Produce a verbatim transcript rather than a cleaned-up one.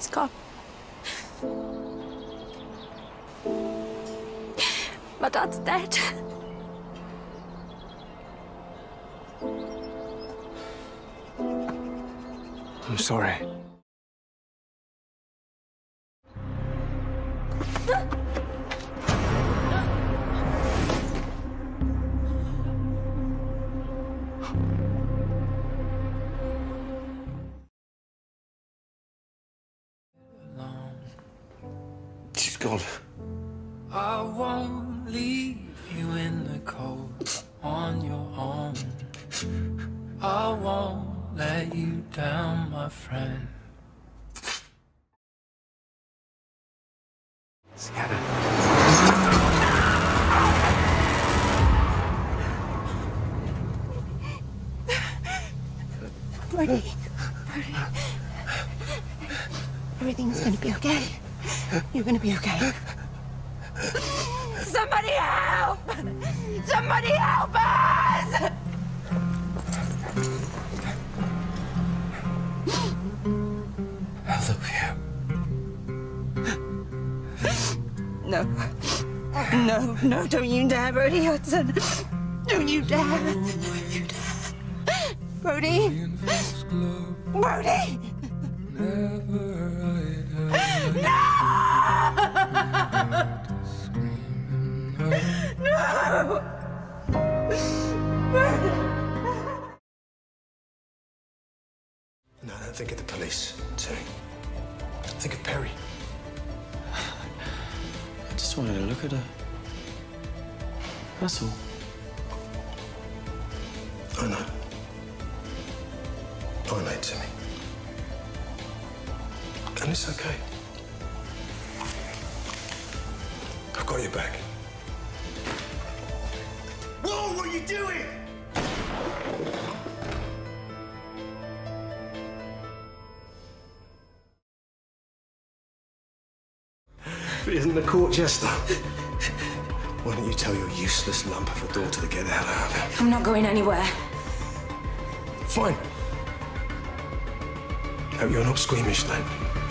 He's gone. My dad's dead. I'm sorry. She's gone. I won't leave you in the cold on your own. I won't let you down, my friend. Sienna. Brody. Brody. Everything's gonna be okay. You're gonna be okay. Somebody help! Somebody help us! I love you. No. No, no, don't you dare, Brody Hudson. Don't you dare. Don't you dare. Brody. Brody! No! No, don't think of the police, Terry. Think of Perry. I just wanted to look at her. That's all. I know. I know, Timmy. And it's okay. I've got your back. Whoa, what are you doing? If it isn't the court jester, why don't you tell your useless lump of a daughter to get the hell out of here? I'm not going anywhere. Fine. Hope you're not squeamish then.